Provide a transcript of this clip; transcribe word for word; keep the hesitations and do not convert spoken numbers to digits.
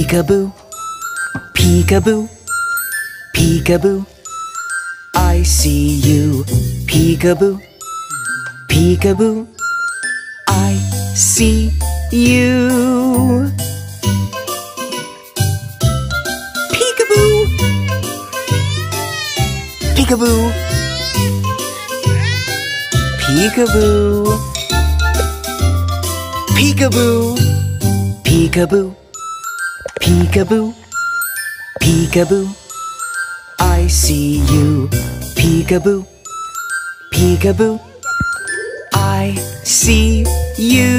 Peekaboo, peekaboo, peekaboo. I see you. Peekaboo, peekaboo. I see you. Peekaboo, peekaboo, peekaboo, peekaboo, peekaboo, peekaboo, peekaboo. I see you. Peekaboo, peekaboo. I see you.